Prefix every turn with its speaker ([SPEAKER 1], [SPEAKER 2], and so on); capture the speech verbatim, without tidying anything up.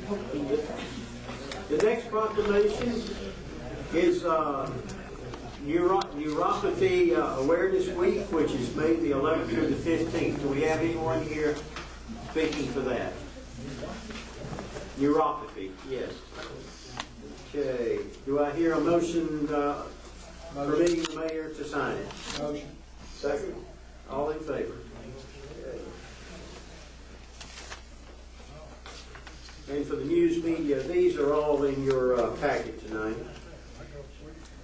[SPEAKER 1] The next proclamation is uh, Neuro Neuropathy uh, Awareness Week, which is May the eleventh through the fifteenth. Do we have anyone here speaking for that? Neuropathy, yes. Okay. Do I hear a motion, uh, motion. permitting the mayor to sign it?
[SPEAKER 2] Motion.
[SPEAKER 1] Second. All in favor? And for the news media, these are all in your uh, packet tonight.